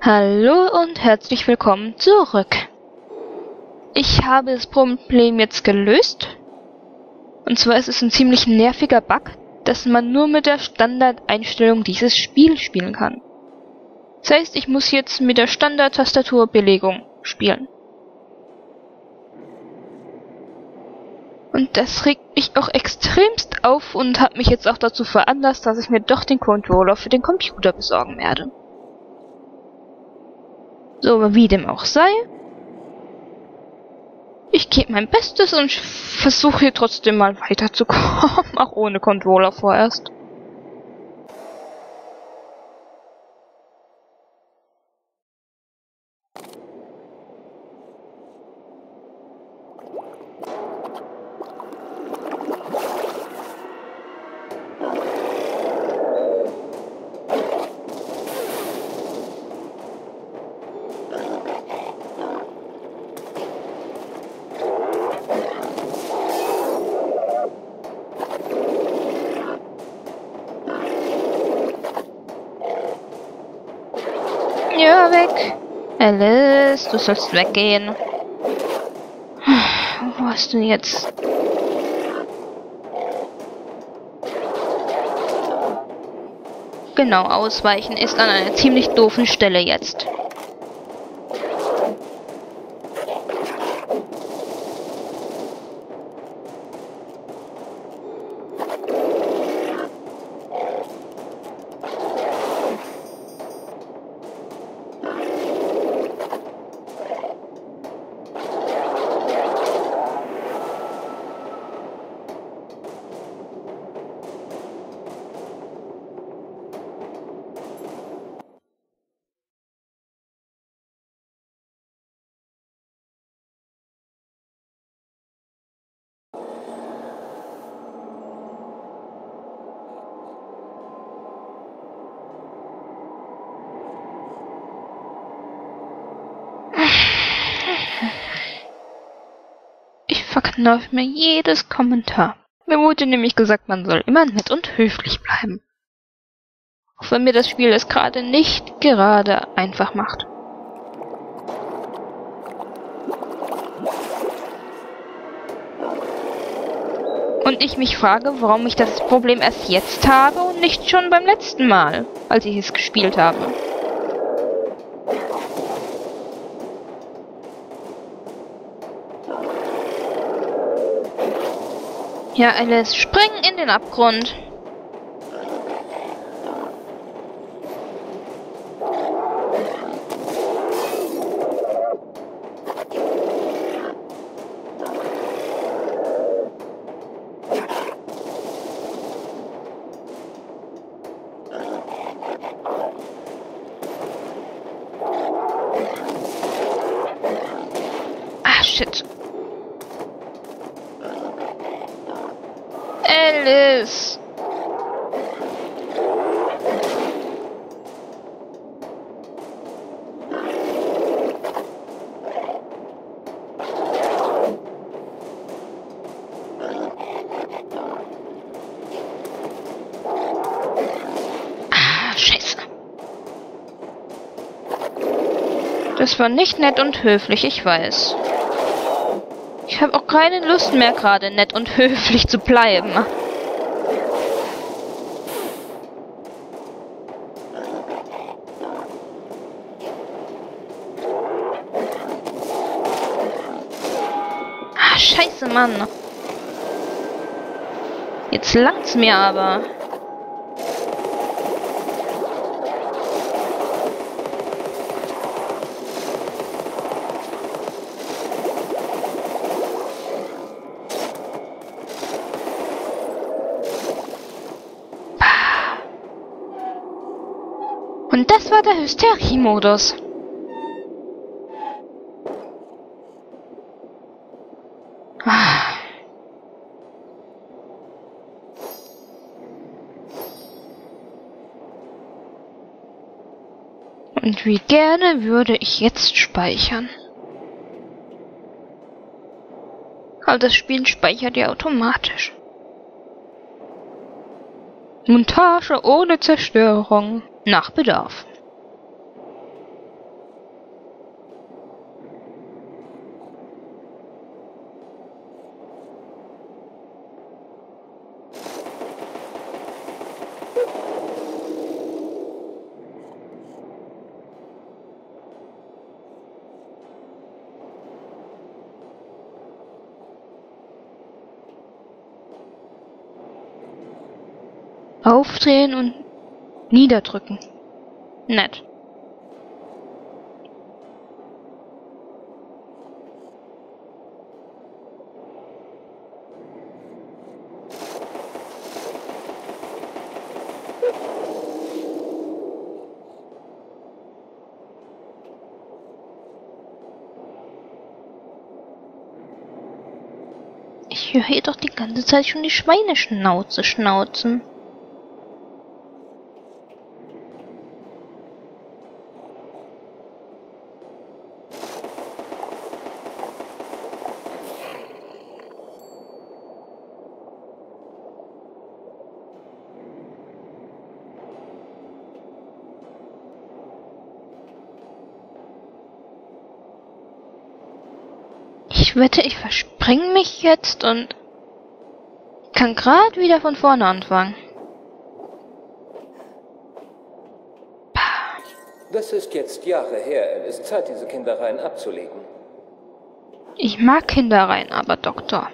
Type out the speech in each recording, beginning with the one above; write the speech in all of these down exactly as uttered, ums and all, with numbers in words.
Hallo und herzlich willkommen zurück. Ich habe das Problem jetzt gelöst. Und zwar ist es ein ziemlich nerviger Bug, dass man nur mit der Standardeinstellung dieses Spiel spielen kann. Das heißt, ich muss jetzt mit der Standard-Tastaturbelegung spielen. Und das regt mich auch extremst auf und hat mich jetzt auch dazu veranlasst, dass ich mir doch den Controller für den Computer besorgen werde. So, wie dem auch sei. Ich gebe mein Bestes und versuche hier trotzdem mal weiterzukommen, auch ohne Controller vorerst. Ja, weg. Alice, du sollst weggehen. Wo hast du jetzt? Genau, ausweichen ist an einer ziemlich doofen Stelle jetzt. Ich verkneife mir jedes Kommentar. Mir wurde nämlich gesagt, man soll immer nett und höflich bleiben. Auch wenn mir das Spiel es gerade nicht gerade einfach macht. Und ich mich frage, warum ich das Problem erst jetzt habe und nicht schon beim letzten Mal, als ich es gespielt habe. Ja, Alice, spring in den Abgrund. Ah, shit. Alice! Ah, scheiße. Das war nicht nett und höflich, ich weiß. Ich habe auch keine Lust mehr, gerade nett und höflich zu bleiben. Ah, scheiße, Mann. Jetzt langt's mir aber. Und das war der Hysterie-Modus. Ah. Und wie gerne würde ich jetzt speichern. Aber das Spiel speichert ja automatisch. Montage ohne Zerstörung. Nach Bedarf. Aufdrehen und niederdrücken. Nett. Ich höre hier doch die ganze Zeit schon die Schweineschnauze schnauzen. Ich wette, ich verspringe mich jetzt und kann gerade wieder von vorne anfangen. Das ist jetzt Jahre her. Es ist Zeit, diese Kindereien abzulegen. Ich mag Kindereien, aber Doktor.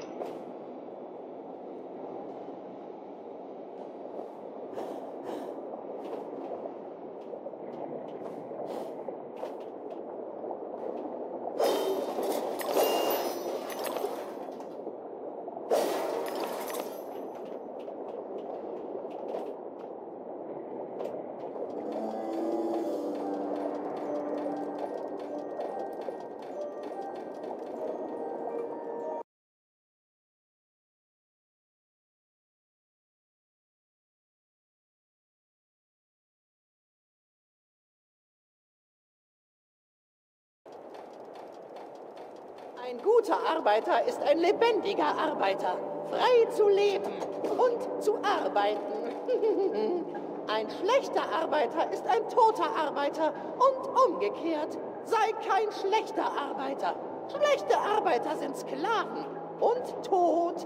Ein guter Arbeiter ist ein lebendiger Arbeiter, frei zu leben und zu arbeiten. Ein schlechter Arbeiter ist ein toter Arbeiter und umgekehrt. Sei kein schlechter Arbeiter. Schlechte Arbeiter sind Sklaven und tot.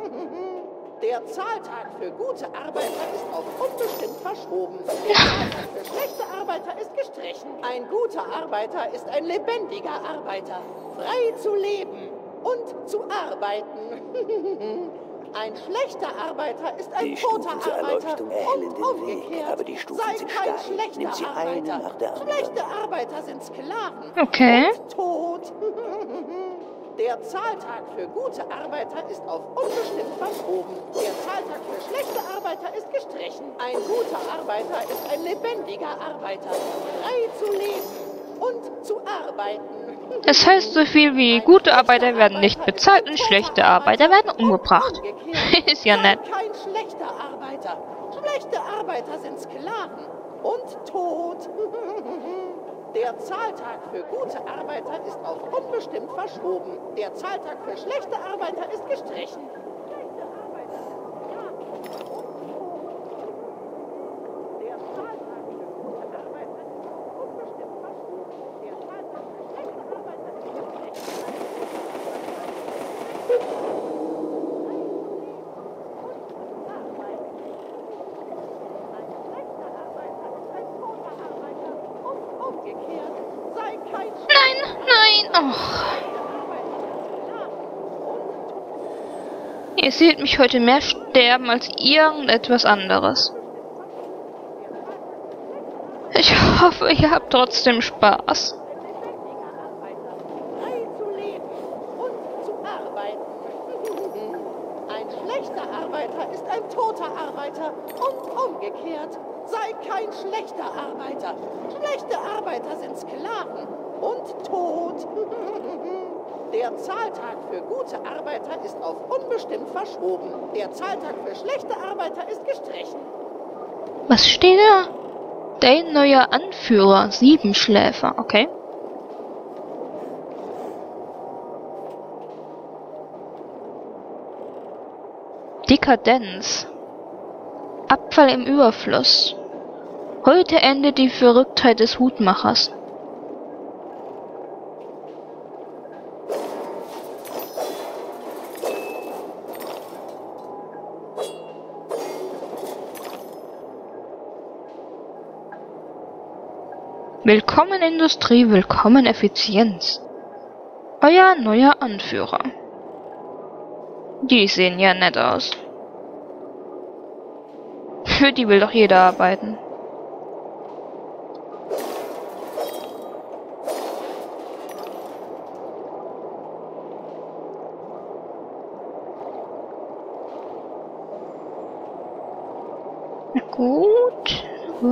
Der Zahltag für gute Arbeiter ist auf unbestimmt verschoben. Der Zahltag für schlechte Arbeiter ist gestrichen. Ein guter Arbeiter ist ein lebendiger Arbeiter, frei zu leben und zu arbeiten. Ein schlechter Arbeiter ist ein Die toter Stufen zur Arbeiter Erleuchtung erhellen und den Weg, umgekehrt. aber die Stufen Sei sind kein steil. schlechter Nimm sie eine Arbeiter. nach der anderen. Schlechte Arbeiter sind Sklaven Okay. und tot. Der Zahltag für gute Arbeiter ist auf unbestimmt verschoben. Der Zahltag für schlechte Arbeiter ist gestrichen. Ein guter Arbeiter ist ein lebendiger Arbeiter, frei zu leben und zu arbeiten. Es heißt so viel wie, gute Arbeiter werden nicht bezahlt und schlechte Arbeiter werden umgebracht. Ist ja nett. Kein schlechter Arbeiter. Schlechte Arbeiter sind Sklaven und tot. Der Zahltag für gute Arbeiter ist auf unbestimmt verschoben. Der Zahltag für schlechte Arbeiter ist gestrichen. Schlechte Arbeiter sind Sklaven und tot. Der Zahltag für gute Arbeiter ist auf unbestimmt verschoben. Der Zahltag für schlechte Arbeiter ist gestrichen. Nein, nein. Och. Ihr seht mich heute mehr sterben als irgendetwas anderes. Ich hoffe, ihr habt trotzdem Spaß. Ein schlechter Arbeiter ist ein toter Arbeiter und umgekehrt. Sei kein schlechter Arbeiter. Schlechte Arbeiter sind Sklaven und tot. Der Zahltag für gute Arbeiter ist auf unbestimmt verschoben. Der Zahltag für schlechte Arbeiter ist gestrichen. Was steht da? Dein neuer Anführer, Siebenschläfer, okay. Dekadenz. Abfall im Überfluss. Heute endet die Verrücktheit des Hutmachers. Willkommen Industrie, willkommen Effizienz. Euer neuer Anführer. Die sehen ja nett aus. Für die will doch jeder arbeiten. Na gut.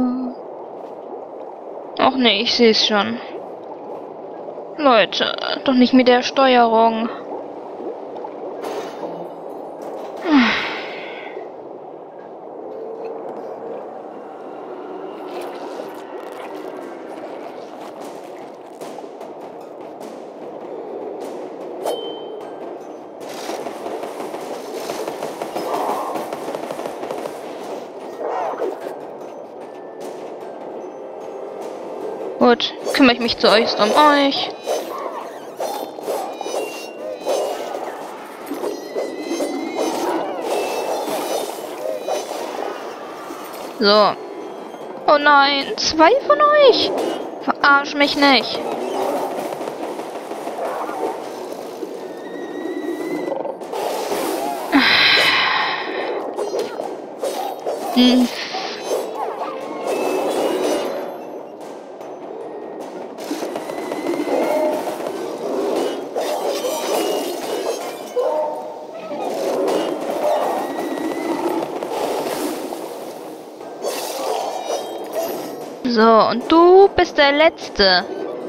Ach nee, ich sehe es schon. Leute, doch nicht mit der Steuerung. Gut, kümmere ich mich zuerst um euch. So. Oh nein, zwei von euch. Verarsch mich nicht. Hm. So, und du bist der Letzte.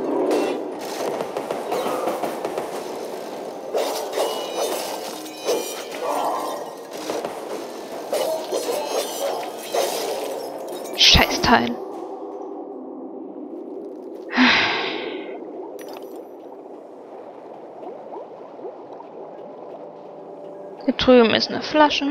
Scheißteil. Hier drüben ist eine Flasche.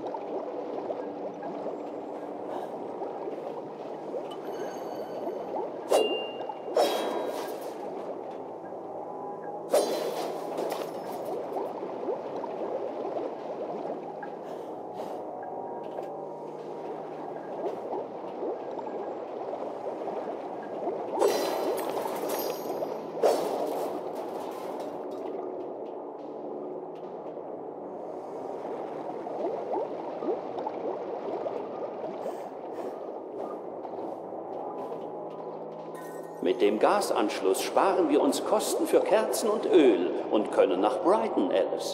Mit dem Gasanschluss sparen wir uns Kosten für Kerzen und Öl und können nach Brighton, Alice.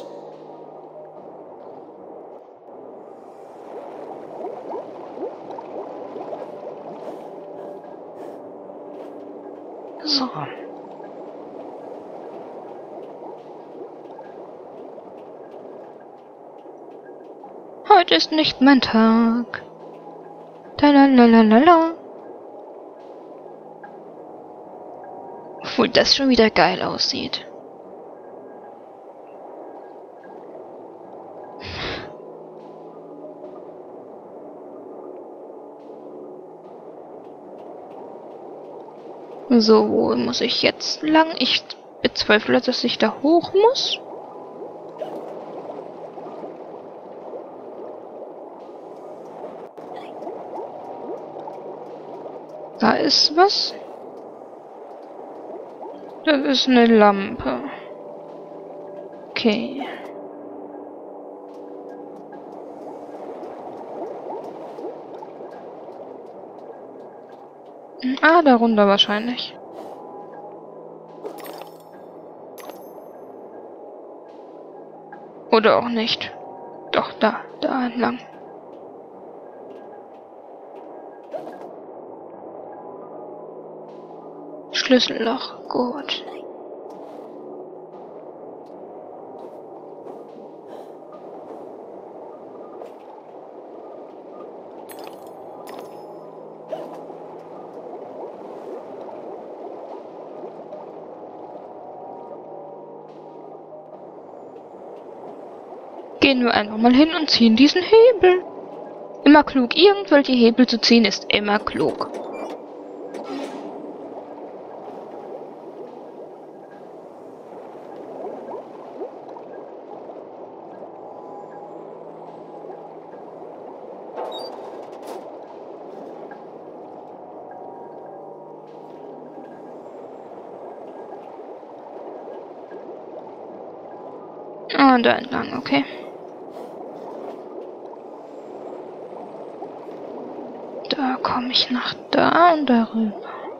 So. Heute ist nicht mein Tag. Lalalala. Obwohl das schon wieder geil aussieht. So, wo muss ich jetzt lang? Ich bezweifle, dass ich da hoch muss. Da ist was. Das ist eine Lampe. Okay. Ah, darunter wahrscheinlich. Oder auch nicht. Doch, da, da entlang. Schlüsselloch, gut. Gehen wir einfach mal hin und ziehen diesen Hebel. Immer klug, irgendwelche Hebel zu ziehen ist immer klug. Ah, da entlang, okay. komme ich nach da und darüber?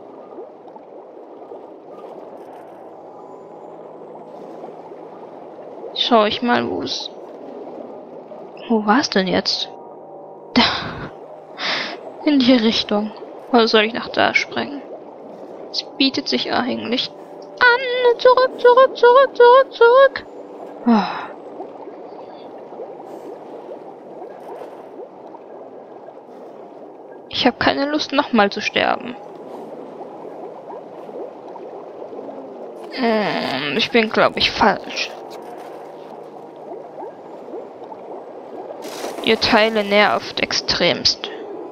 Schau ich mal, wo es... Wo war es denn jetzt? Da. In die Richtung. Oder soll ich nach da springen? Es bietet sich eigentlich an. Zurück, zurück, zurück, zurück, zurück. Oh. Ich habe keine Lust, nochmal zu sterben. Hm, ich bin, glaube ich, falsch. Ihr Teile nervt extremst.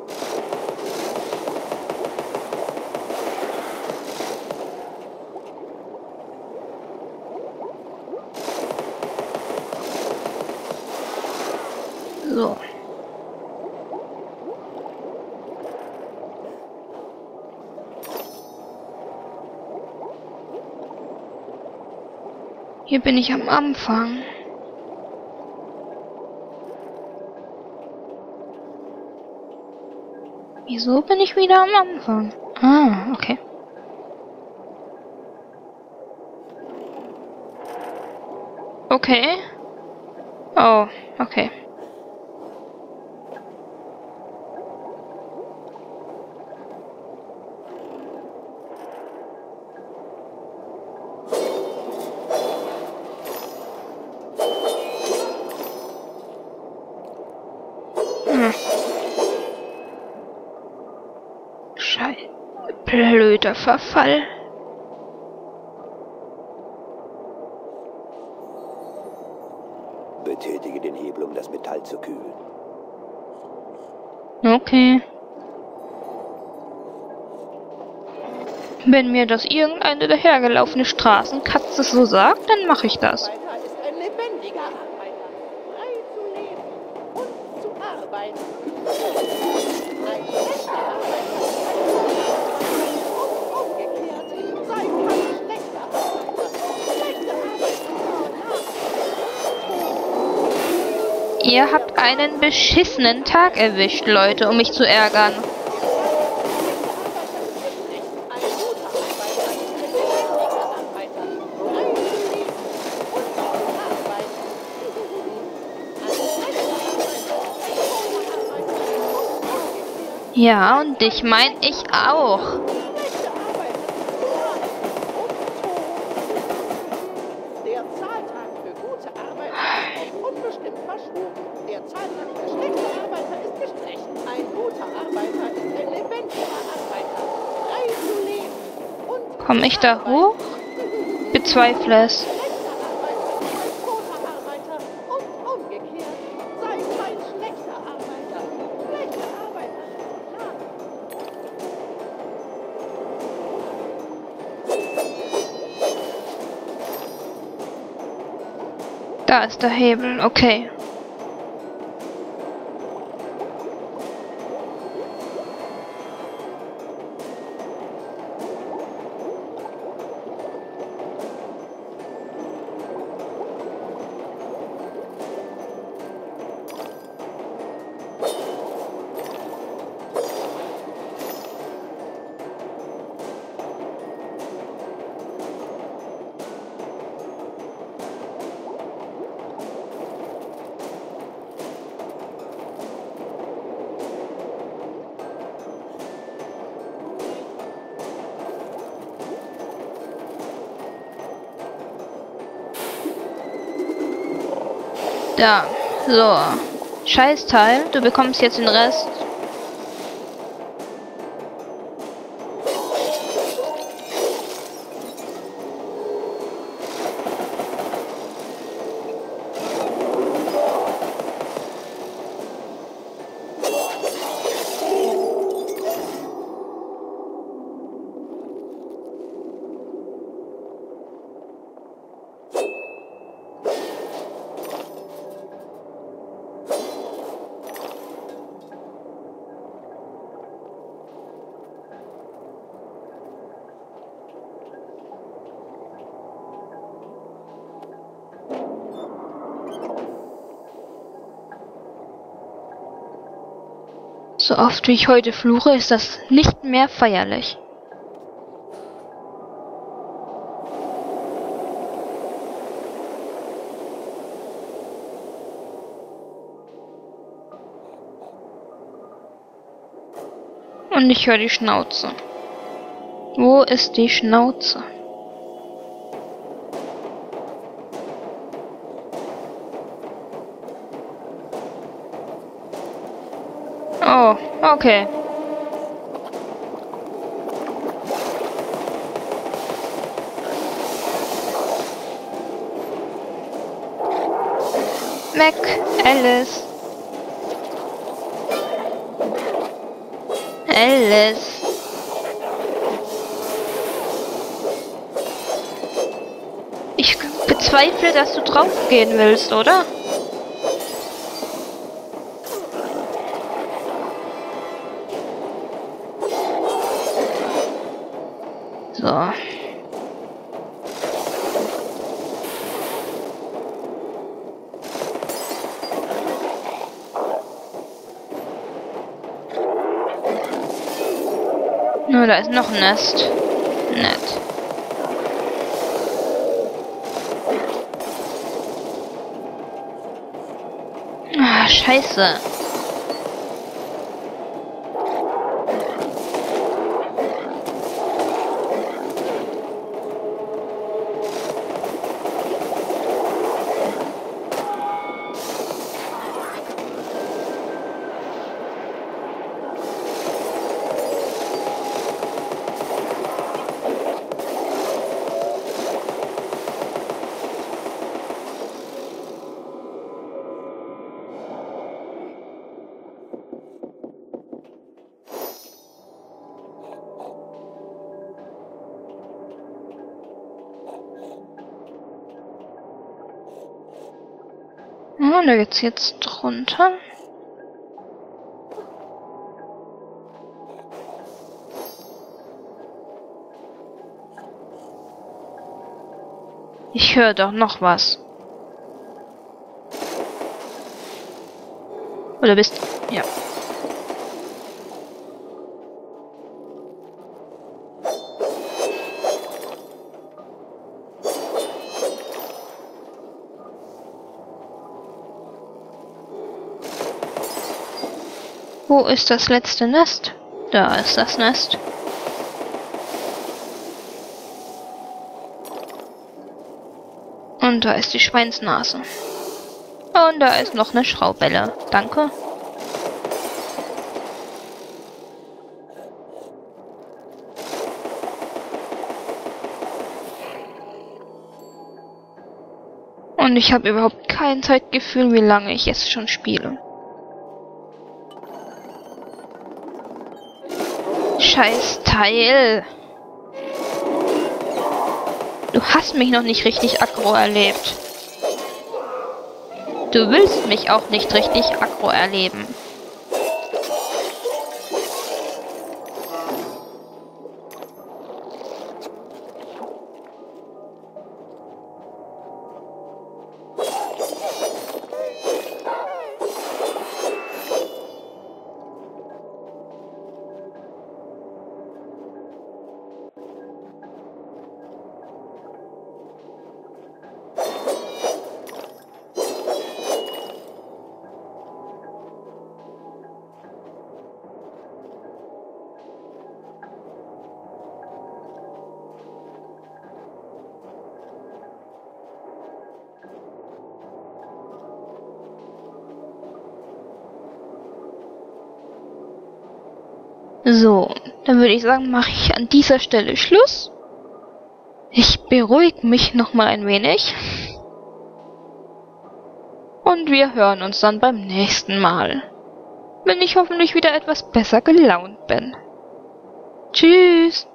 So. Hier bin ich am Anfang. Wieso bin ich wieder am Anfang? Ah, okay. Okay. Oh, okay. Hm. Scheiße. Blöder Verfall. Betätige den Hebel, um das Metall zu kühlen. Okay. Wenn mir das irgendeine dahergelaufene Straßenkatze so sagt, dann mache ich das. Arbeiter ist ein lebendiger Arbeiter, frei zu leben und zu arbeiten. Ein schlechter Arbeiter und umgekehrt, sei kein schlechter Arbeiter. Schlechte Arbeiter. Ihr habt einen beschissenen Tag erwischt, Leute, um mich zu ärgern. Ja, und dich mein ich auch. Der Zahltag für gute Arbeiter ist auf unbestimmt verschoben. Der Zahltag für schlechte Arbeiter ist gestrichen. Ein guter Arbeiter ist ein lebendiger Arbeiter, frei zu leben und Komme ich da hoch? Bezweifle es. schlechter Arbeiter ist ein toter Arbeiter und umgekehrt. Sei kein schlechter Arbeiter. Schlechte Arbeiter. Ja. Da ist der Hebel, okay. Da, so. Scheißteil, du bekommst jetzt den Rest. So oft wie ich heute fluche, ist das nicht mehr feierlich. Und ich höre die Schnauze. Wo ist die Schnauze? Oh, okay. Weg, Alice. Alice. Ich bezweifle, dass du draufgehen willst, oder? So. Nur da ist noch ein Nest. Nett. Ah, scheiße. Ja, da geht's jetzt drunter. Ich höre doch noch was. Oder bist... Ja. Wo ist das letzte Nest? Da ist das Nest. Und da ist die Schweinsnase. Und da ist noch eine Schraubelle. Danke. Und ich habe überhaupt kein Zeitgefühl, wie lange ich jetzt schon spiele. Scheiß Teil. Du hast mich noch nicht richtig aggro erlebt. Du willst mich auch nicht richtig aggro erleben. So, dann würde ich sagen, mache ich an dieser Stelle Schluss. Ich beruhige mich noch mal ein wenig. Und wir hören uns dann beim nächsten Mal, wenn ich hoffentlich wieder etwas besser gelaunt bin. Tschüss!